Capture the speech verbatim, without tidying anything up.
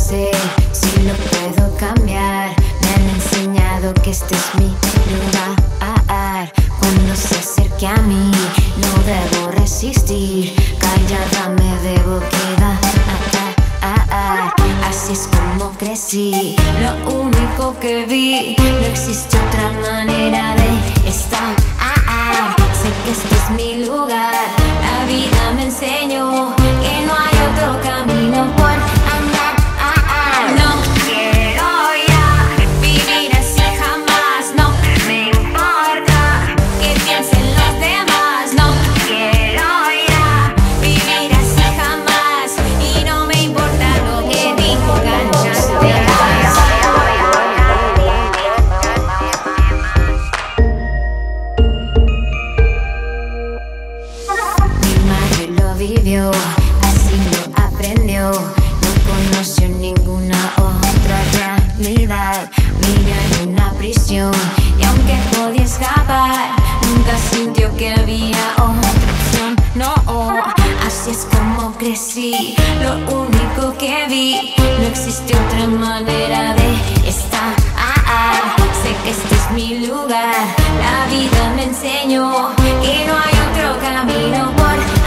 sé si lo puedo cambiar. Me han enseñado que este es mi lugar. Cuando se acerque a mí no debo resistir, callada me debo quedar. Así es como crecí, lo único que vi. No existe otra manera de estar. Sé que este es mi lugar. La vida me enseñó que no hay otro camino por andar. No quiero ya vivir así jamás. No me importa que piensen los demás. No quiero ya vivir así jamás. Y no me importa lo que digan los demás. Mi madre lo vivió, así lo aprendió. No conoció ninguna otra realidad. Vivió en una prisión y aunque podía escapar, nunca sintió que había otra opción. No, así es como crecí, lo único que vi. No existe otra manera de estar. Sé que este es mi lugar. La vida me enseñó que no hay otro camino por